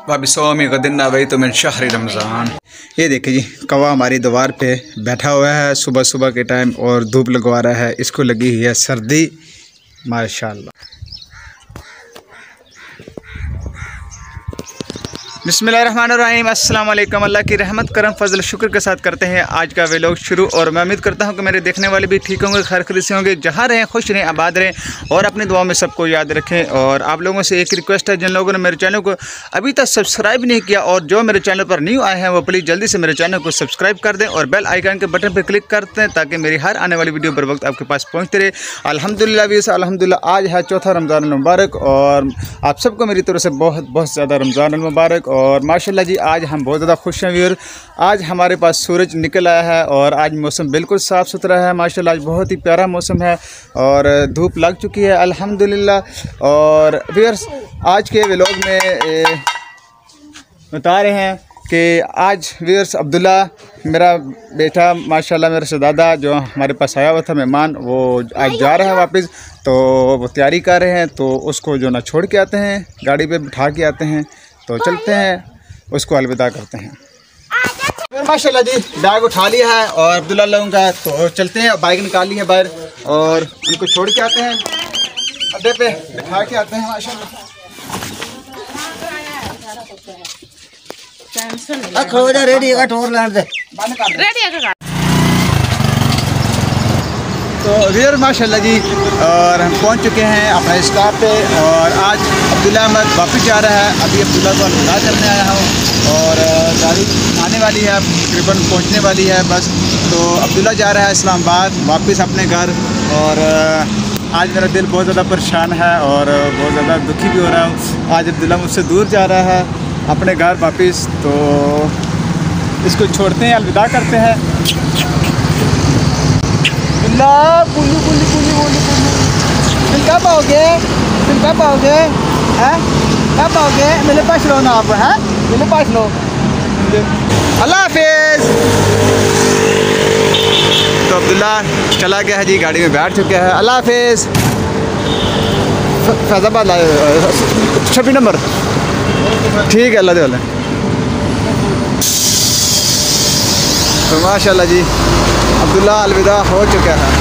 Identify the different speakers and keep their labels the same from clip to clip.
Speaker 1: वाबिसौमी गदिन वही तो मिन शहर रमज़ान। ये देखिए जी, कौवा हमारी दीवार पे बैठा हुआ है सुबह सुबह के टाइम और धूप लगवा रहा है। इसको लगी हुई है सर्दी माशाल्लाह। बिस्मिल्लाहिर्रहमानिर्रहीम। अस्सलाम वालेकुम। अल्लाह की रहमत करम फजल शुक्र के साथ करते हैं आज का व्लॉग शुरू। और मैं उम्मीद करता हूं कि मेरे देखने वाले भी ठीक होंगे, खैर खरीद से होंगे, जहां रहें खुश रहें, आबाद रहें और अपनी दुआ में सबको याद रखें। और आप लोगों से एक रिक्वेस्ट है, जिन लोगों ने मेरे चैनल को अभी तक सब्सक्राइब नहीं किया और जो मेरे चैनल पर न्यू आए हैं वो प्लीज़ जल्दी से मेरे चैनल को सब्सक्राइब कर दें और बेल आइकन के बटन पर क्लिक कर दें ताकि मेरी हर आने वाली वीडियो बर वक्त आपके पास पहुँचते रहे। अल्हम्दुलिल्लाह अल्हम्दुलिल्लाह आज है चौथा रमज़ान मुबारक और आप सबको मेरी तरफ से बहुत बहुत ज़्यादा रमज़ान मुबारक। और माशाल्लाह जी आज हम बहुत ज़्यादा खुश हैं व्यूअर। आज हमारे पास सूरज निकल आया है और आज मौसम बिल्कुल साफ़ सुथरा है माशाल्लाह। आज बहुत ही प्यारा मौसम है और धूप लग चुकी है अल्हम्दुलिल्लाह। और व्यूअर्स आज के व्लॉग में बता रहे हैं कि आज व्यूअर्स अब्दुल्ला मेरा बेटा माशाल्लाह, मेरा शहज़ादा जो हमारे पास आया हुआ था मेहमान, वो आज जा रहा है वापस। तो वो तैयारी कर रहे हैं तो उसको जो ना छोड़ के आते हैं, गाड़ी पे बिठा के आते हैं। तो चलते हैं, उसको अलविदा करते हैं। फिर माशाल्लाह जी बैग उठा लिया है और अब्दुल्ला लोगों का, तो चलते हैं। बाइक निकाल ली है बाहर और उनको छोड़ के आते हैं, अड्डे पे बिठा के आते हैं माशाल्लाह। रेडी तो व्यूअर माशाल्लाह जी, और हम पहुंच चुके हैं अपने स्टॉप पे। और आज अब्दुल्ला अहमद वापस जा रहा है। अभी अब्दुल्ला को अलविदा करने आया हूँ और गाड़ी आने वाली है, तकरीबन पहुंचने वाली है बस। तो अब्दुल्ला जा रहा है इस्लामाबाद वापस अपने घर। और आज मेरा दिल बहुत ज़्यादा परेशान है और बहुत ज़्यादा दुखी भी हो रहा हूँ। आज अब्दुल्ला मुझसे दूर जा रहा है अपने घर वापस, तो इसको छोड़ते हैं, अलविदा करते हैं। बुल्लू बुल्लू बुल्लू बुल्लू बुल्लू, तुम कब आओगे? तुम कब आओगे? हैं कब आओगे? मेरे पास लो ना आप, हैं मेरे पास लो। अल्लाह हाफिज़। तो अब्दुल्ला चला गया है जी, गाड़ी में बैठ चुके हैं। अल्लाह हाफिज़। फैज़ाबाद लाए 26 नंबर, ठीक है अल्लाह दे। तो माशाल्लाह जी अब्दुल्ला अलविदा हो चुका है।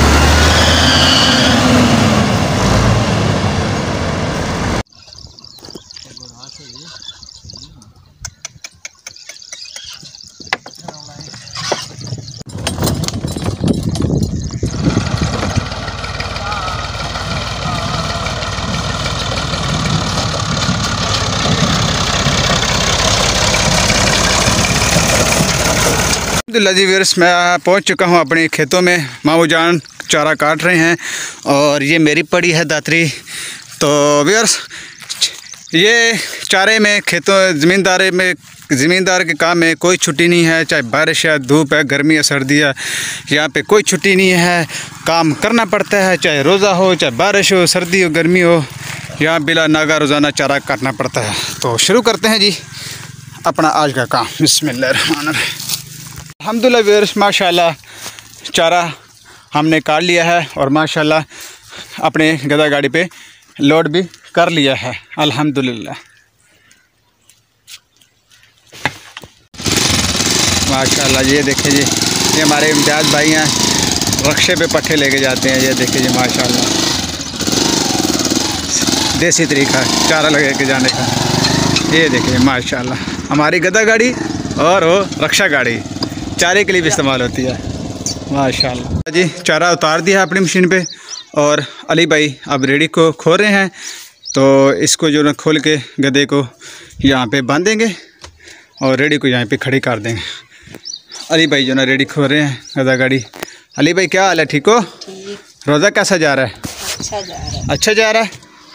Speaker 1: अल्हम्दुलिल्लाह जी व्यूअर्स, मैं पहुंच चुका हूं अपने खेतों में। मामू जान चारा काट रहे हैं और ये मेरी पड़ी है दातरी। तो व्यूअर्स ये चारे में खेतों ज़मींदार के काम में कोई छुट्टी नहीं है, चाहे बारिश है, धूप है, गर्मी है, सर्दी है, यहाँ पे कोई छुट्टी नहीं है। काम करना पड़ता है, चाहे रोज़ा हो, चाहे बारिश हो, सर्दी हो, गर्मी हो, यहाँ बिला नागा रोज़ाना चारा काटना पड़ता है। तो शुरू करते हैं जी अपना आज का काम। बिस्मिल्लाहिर्रहमानिर्रहीम। अल्हम्दुलिल्लाह व्यूअर्स माशाल्लाह चारा हमने काट लिया है और माशाल्लाह अपने गधा गाड़ी पे लोड भी कर लिया है अल्हम्दुलिल्लाह। माशाल्लाह ये देखिए जी, ये हमारे इम्तियाज़ भाई हैं, रक्शे पे पट्ठे लेके जाते हैं। ये देखिए जी माशाल्लाह देसी तरीका चारा लगा के जाने का। ये देखिए माशाल्लाह हमारी गधा गाड़ी और वो रक्षा गाड़ी चारे के लिए भी इस्तेमाल होती है माशाल्लाह जी। चारा उतार दिया अपनी मशीन पे और अली भाई अब रेडी को खोल रहे हैं। तो इसको जो ना खोल के गधे को यहाँ पे बांधेंगे और रेडी को यहाँ पे खड़ी कर देंगे। अली भाई जो ना रेडी खोल रहे हैं गधा गाड़ी। अली भाई क्या हाल है, ठीक हो? रोज़ा कैसा जा रहा है? अच्छा जा रहा है। अच्छा जा रहा है,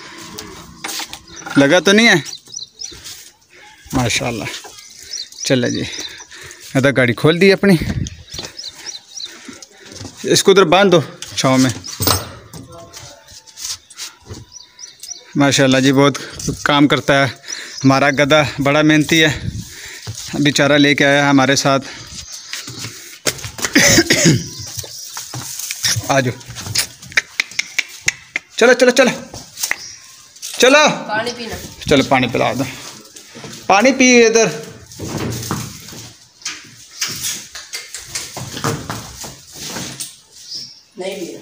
Speaker 1: लगा तो नहीं है? माशाल्लाह। चलो जी गधा गाड़ी खोल दी अपनी, इसको उधर बांध दो छाँव में। माशाल्लाह जी बहुत काम करता है हमारा गधा, बड़ा मेहनती है। अभी चारा लेके आया है हमारे साथ। आ जाओ, चलो चलो चलो चलो, पानी पीना, चलो पानी पिला दो। पानी पी इधर।
Speaker 2: नहीं भी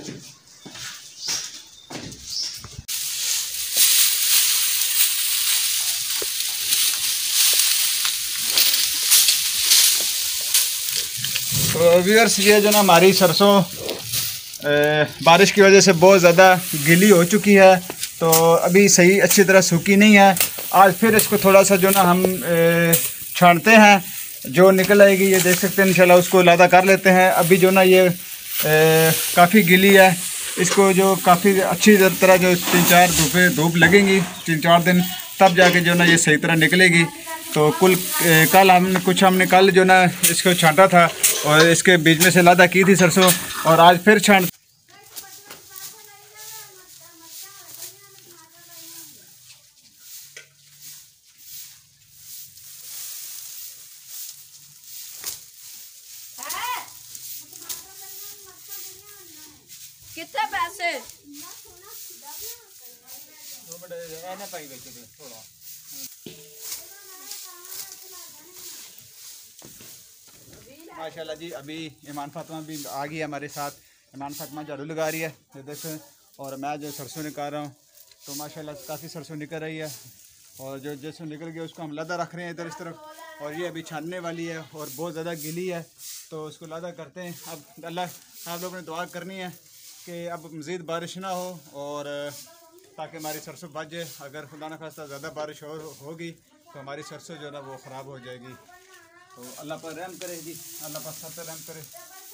Speaker 1: तो व्यूअर्स, ये जो ना हमारी सरसों बारिश की वजह से बहुत ज़्यादा गीली हो चुकी है, तो अभी सही अच्छी तरह सूखी नहीं है। आज फिर इसको थोड़ा सा जो ना हम छानते हैं, जो निकल आएगी ये देख सकते हैं इंशाल्लाह, उसको लादा कर लेते हैं। अभी जो ना ये काफ़ी गीली है, इसको जो काफ़ी अच्छी तरह जो 3-4 धूप लगेंगी, 3-4 दिन, तब जाके जो ना ये सही तरह निकलेगी। तो कल हमने कल जो ना इसको छांटा था और इसके बीच में से लादा की थी सरसों, और आज फिर छांट।
Speaker 2: कितने पैसे
Speaker 1: माशाल्लाह जी। अभी ईमान फातिमा भी आ गई है हमारे साथ। ईमान फातिमा झाड़ू लगा रही है, ये देखें, और मैं जो सरसों निकाल रहा हूँ, तो माशाल्लाह काफ़ी सरसों निकल रही है। और जो जैसे निकल गया उसको हम लादा रख रहे हैं इधर इस तरफ, और ये अभी छानने वाली है और बहुत ज़्यादा गीली है, तो उसको लादा करते हैं। अब अल्लाह आप लोगों ने दुआ करनी है कि अब मज़ीद बारिश ना हो, और ताकि हमारी सरसों बच जाए। अगर खुदा न खास्ता ज़्यादा बारिश होगी तो हमारी सरसों जो है ना वो ख़राब हो जाएगी। तो अल्लाह पर रहम करे जी, अल्लाह पर सब पर रहम करे।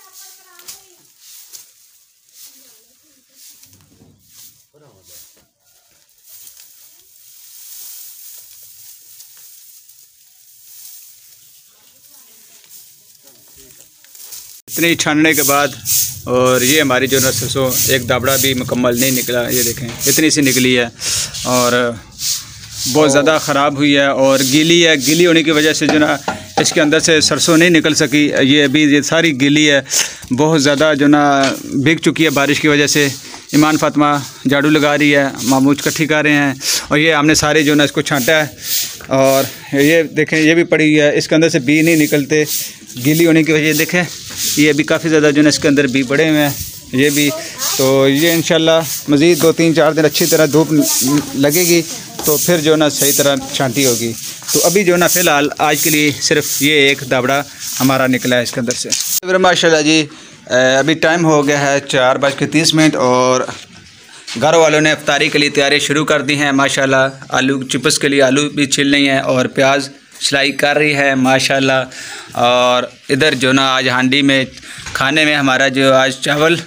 Speaker 1: इतनी छानने के बाद, और ये हमारी जो ना सरसों एक दाबड़ा भी मुकम्मल नहीं निकला, ये देखें इतनी सी निकली है, और बहुत ज़्यादा ख़राब हुई है और गीली है। गीली होने की वजह से जो ना इसके अंदर से सरसों नहीं निकल सकी। ये अभी ये सारी गीली है, बहुत ज़्यादा जो ना भीग चुकी है बारिश की वजह से। ईमान फातिमा झाड़ू लगा रही है, मामूज इकट्ठी कर रहे हैं, और ये हमने सारे जो ना इसको छांटा है, और ये देखें ये भी पड़ी है, इसके अंदर से बी नहीं निकलते गीली होने की वजह। देखें ये भी काफ़ी ज़्यादा जो ना इसके अंदर बी पड़े हुए हैं, ये भी। तो ये इंशाल्लाह मज़ीद 2-3-4 दिन अच्छी तरह धूप लगेगी तो फिर जो ना सही तरह छांटी होगी। तो अभी जो ना फ़िलहाल आज के लिए सिर्फ ये एक दाबड़ा हमारा निकला है इसके अंदर से। फिर माशाल्लाह जी, अभी टाइम हो गया है 4:30 और घर वालों ने इफ्तारी के लिए तैयारी शुरू कर दी है माशाल्लाह। आलू चिप्स के लिए आलू भी छिल रही हैं और प्याज सिलाई कर रही है माशाल्लाह। और इधर जो ना आज हांडी में खाने में हमारा जो आज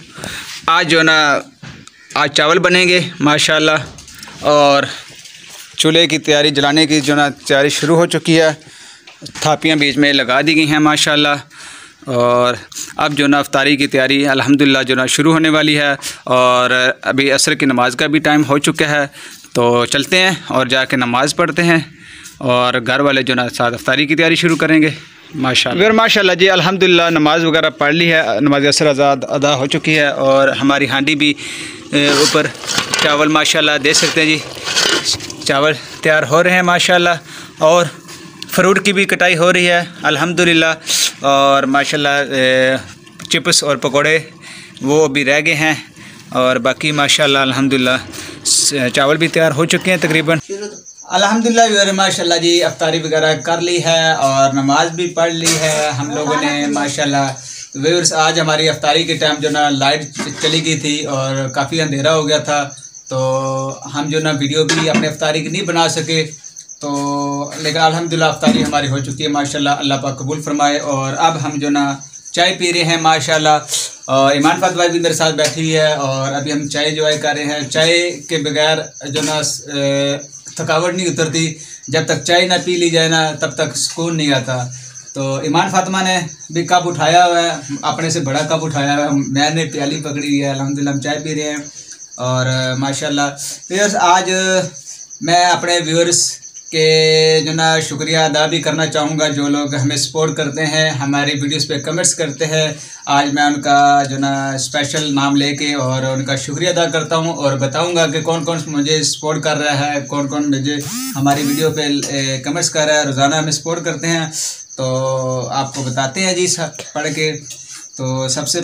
Speaker 1: चावल बनेंगे माशाल्लाह, और चूल्हे की तैयारी जलाने की जो ना तैयारी शुरू हो चुकी है। थापियाँ बीच में लगा दी गई हैं माशाल्लाह, और अब जो ना इफ्तारी की तैयारी अल्हम्दुलिल्लाह जो ना शुरू होने वाली है। और अभी असर की नमाज़ का भी टाइम हो चुका है, तो चलते हैं और जाके नमाज़ पढ़ते हैं, और घर वाले जो ना साथ इफ्तारी की तैयारी शुरू करेंगे माशाल्लाह जी। अल्हम्दुलिल्लाह नमाज़ वगैरह पढ़ ली है, नमाज असर अदा हो चुकी है, और हमारी हांडी भी ऊपर चावल माशाल्लाह देख सकते हैं जी, चावल तैयार हो रहे हैं माशाल्लाह। और फ्रूट की भी कटाई हो रही है अल्हम्दुलिल्लाह, और माशाल्लाह चिप्स और पकोड़े वो भी रह गए हैं, और बाकी माशाल्लाह अल्हम्दुलिल्लाह चावल भी तैयार हो चुके हैं तकरीबन अल्हम्दुलिल्लाह। माशाल्लाह जी इफ्तारी वगैरह कर ली है और नमाज भी पढ़ ली है हम लोगों ने माशाल्लाह। व्यूअर्स, आज हमारी इफ्तारी के टाइम जो ना लाइट चली गई थी और काफ़ी अंधेरा हो गया था, तो हम जो ना वीडियो भी अपने इफ्तारी की नहीं बना सके। तो लेकिन अल्हम्दुलिल्लाह इफ्तारी हमारी हो चुकी है माशाल्लाह, अल्लाह पाक कबूल फरमाए। और अब हम जो ना चाय पी रहे हैं माशाल्लाह, और ईमान फातिमा भी मेरे साथ बैठी हुई है, और अभी हम चाय जो है कर रहे हैं। चाय के बगैर जो ना थकावट नहीं उतरती, जब तक चाय ना पी ली जाए ना तब तक सुकून नहीं आता। तो ईमान फातिमा ने भी कप उठाया हुआ है, अपने से बड़ा कप उठाया हुआ है, मैंने प्याली पकड़ी हुई है, अल्हम्दुलिल्लाह हम चाय पी रहे हैं। और माशाल्लाह व्यूअर्स, आज मैं अपने व्यूअर्स के जो ना शुक्रिया अदा भी करना चाहूँगा जो लोग हमें सपोर्ट करते हैं, हमारी वीडियोस पे कमेंट्स करते हैं। आज मैं उनका जो ना स्पेशल नाम लेके और उनका शुक्रिया अदा करता हूँ और बताऊँगा कि कौन कौन मुझे सपोर्ट कर रहा है, कौन कौन मुझे हमारी वीडियो पे कमेंट्स कर रहा है, रोज़ाना हमें सपोर्ट करते हैं। तो आपको बताते हैं जी पढ़ के। तो सबसे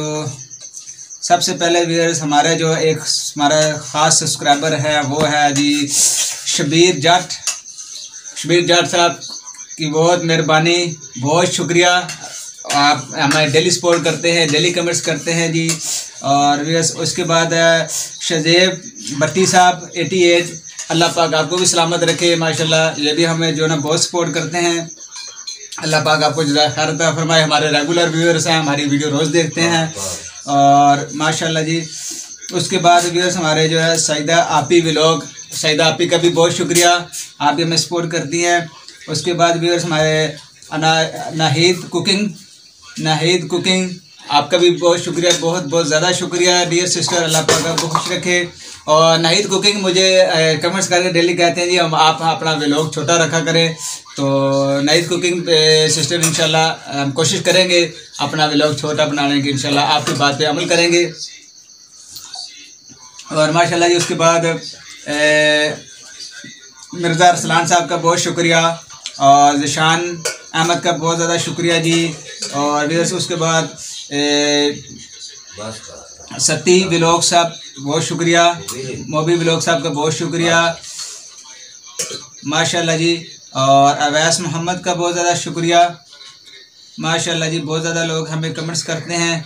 Speaker 1: पहले व्यूअर्स हमारा जो एक हमारा ख़ास सब्सक्राइबर है वो है जी शबीर जाट साहब की बहुत मेहरबानी, बहुत शुक्रिया। आप हमें डेली सपोर्ट करते हैं, डेली कमेंट्स करते हैं जी। और व्यूअर्स उसके बाद शजेब भट्टी साहब 88, अल्लाह पाक आपको भी सलामत रखे माशाल्लाह। ये भी हमें जो ना बहुत सपोर्ट करते हैं, अल्लाह पाक आपको जज़ाए खैर अता फरमाए। हमारे रेगुलर व्यूअर्स हैं, हमारी वीडियो रोज़ देखते हैं और माशाल्लाह जी। उसके बाद व्यूअर्स हमारे जो है सईदा आपी व्लॉग, सईदा आपी का भी बहुत शुक्रिया, आप भी हमें सपोर्ट करती हैं। उसके बाद व्यूअर्स हमारे नाहिद कुकिंग, आपका भी बहुत शुक्रिया, बहुत ज़्यादा शुक्रिया डियर सिस्टर, अल्लाह पाक आपको खुश रखे। और नाहिद कुकिंग मुझे कमेंट्स करके डेली कहते हैं जी हम आप अपना व्लॉग छोटा रखा करें। तो नाहिद कुकिंग सिस्टर इंशाल्लाह हम कोशिश करेंगे अपना व्लॉग छोटा बनाने की, इंशाल्लाह आपकी बात पे अमल करेंगे। और माशाल्लाह जी उसके बाद मिर्ज़ा अरसलान साहब का बहुत शुक्रिया और ज़िशान अहमद का बहुत ज़्यादा शुक्रिया जी। और व्यूअर्स उसके बाद सती व्लॉग साहब बहुत शुक्रिया, मोबी व्लॉग साहब का बहुत शुक्रिया माशाल्लाह जी। और अवैस मोहम्मद का बहुत ज़्यादा शुक्रिया माशाल्लाह जी। बहुत ज़्यादा लोग हमें कमेंट्स करते हैं।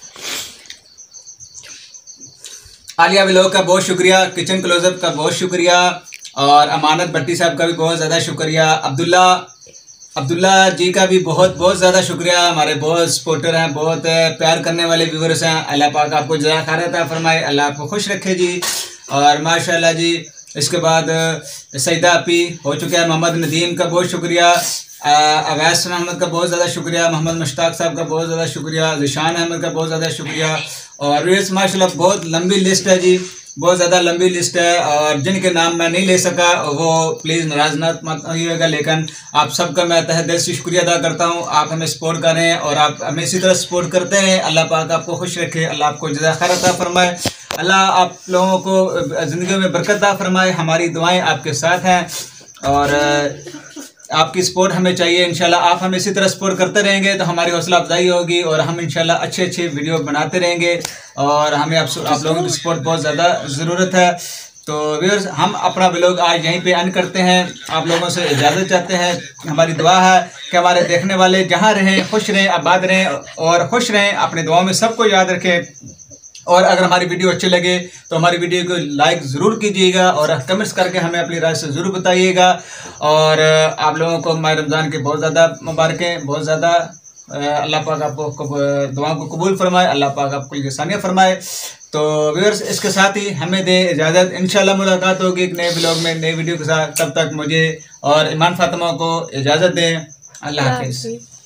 Speaker 1: आलिया व्लॉग का बहुत शुक्रिया, किचन क्लोजअप का बहुत शुक्रिया और अमानत भट्टी साहब का भी बहुत ज़्यादा शुक्रिया। अब्दुल्ला जी का भी बहुत ज़्यादा शुक्रिया, हमारे बहुत सपोर्टर हैं, बहुत प्यार करने वाले व्यूअर्स हैं। अल्लाह पाक आपको जज़ाए खैर अता फरमाए, अल्लाह आपको खुश रखे जी। और माशाल्लाह जी इसके बाद सईदा आपी हो चुका है, मोहम्मद नदीम का बहुत शुक्रिया, अवैस मोहम्मद का बहुत ज़्यादा शुक्रिया, मोहम्मद मुश्ताक साहब का बहुत ज़्यादा शुक्रिया, ज़िशान अहमद का बहुत ज़्यादा शुक्रिया। और व्यूअर्स माशाल्लाह बहुत लंबी लिस्ट है जी, बहुत ज़्यादा लंबी लिस्ट है और जिनके नाम मैं नहीं ले सका वो प्लीज़ नाराज़ मत होइएगा, लेकिन आप सबका मैं तहे दिल से शुक्रिया अदा करता हूँ। आप हमें सपोर्ट करें और आप हमें इसी तरह सपोर्ट करते हैं। अल्लाह पाक आपको खुश रखे, अल्लाह आपको जज़ाए खैर अता फरमाए, अल्लाह आप लोगों को ज़िंदगी में बरकत अता फरमाए। हमारी दुआएं आपके साथ हैं और आपकी सपोर्ट हमें चाहिए। इंशाल्लाह आप हमें इसी तरह सपोर्ट करते रहेंगे तो हमारी हौसला अफजाई होगी और हम इंशाल्लाह अच्छे वीडियो बनाते रहेंगे और हमें आप लोगों की सपोर्ट बहुत ज़्यादा ज़रूरत है। तो व्यूअर्स हम अपना व्लॉग आज यहीं पे एंड करते हैं, आप लोगों से इजाज़त चाहते हैं। हमारी दुआ है कि हमारे देखने वाले जहाँ रहें खुश रहें, आबाद रहें और खुश रहें, अपने दुआओं में सबको याद रखें। और अगर हमारी वीडियो अच्छी लगे तो हमारी वीडियो को लाइक ज़रूर कीजिएगा और कमेंट्स करके हमें अपनी राय से ज़रूर बताइएगा। और आप लोगों को माह रमज़ान की बहुत ज़्यादा मुबारकें, बहुत ज़्यादा अल्लाह पाक आपको दुआ को कबूल फरमाए, अल्लाह पाक आपको आसानियाँ फरमाए। तो व्यूअर्स इसके साथ ही हमें दे इजाज़त, इंशाल्लाह मुलाकात होगी एक नए ब्लॉग में नए वीडियो के साथ। तब तक मुझे और ईमान फातिमा को इजाज़त दें। अल्लाह हाफ़िज़।